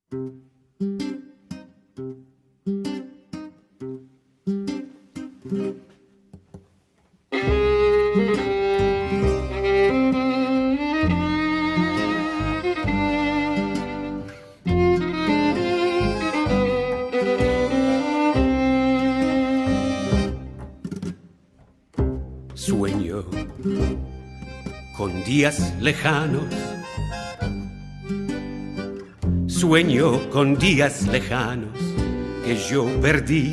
Sueño con días lejanos, sueño con días lejanos que yo perdí.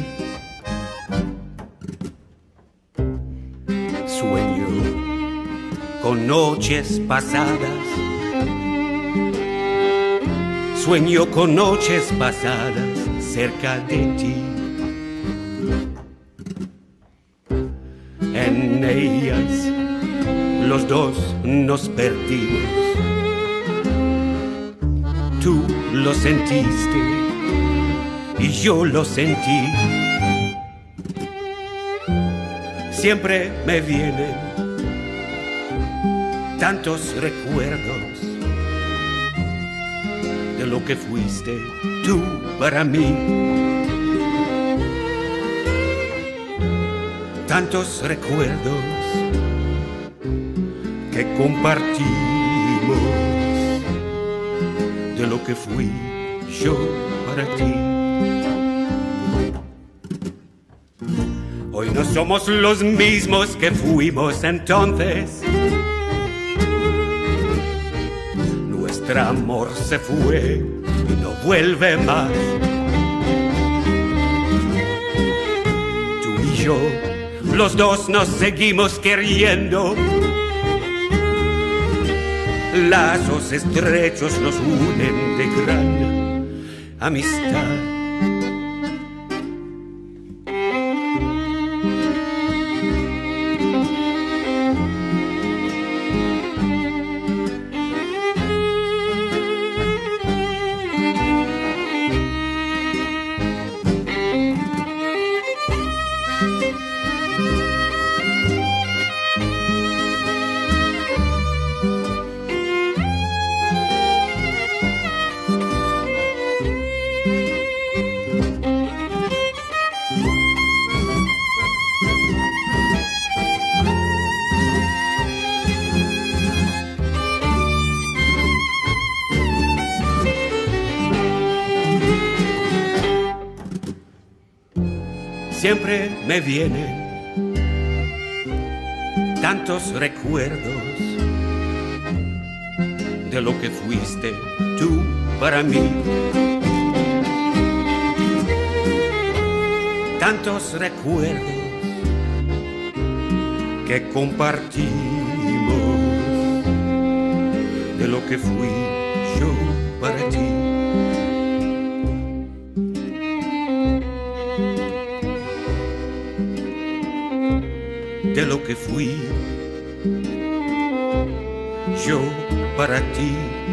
Sueño con noches pasadas, sueño con noches pasadas cerca de ti. En ellas los dos nos perdimos. Tú lo sentiste y yo lo sentí. Siempre me vienen tantos recuerdos de lo que fuiste tú para mí. Tantos recuerdos que compartimos de lo que fui yo para ti. Hoy no somos los mismos que fuimos entonces. Nuestro amor se fue y no vuelve más. Tú y yo, los dos nos seguimos queriendo. Lazos estrechos nos unen de gran amistad. Siempre me vienen tantos recuerdos de lo que fuiste tú para mí. Tantos recuerdos que compartimos de lo que fui yo para ti. De lo que fui yo para ti.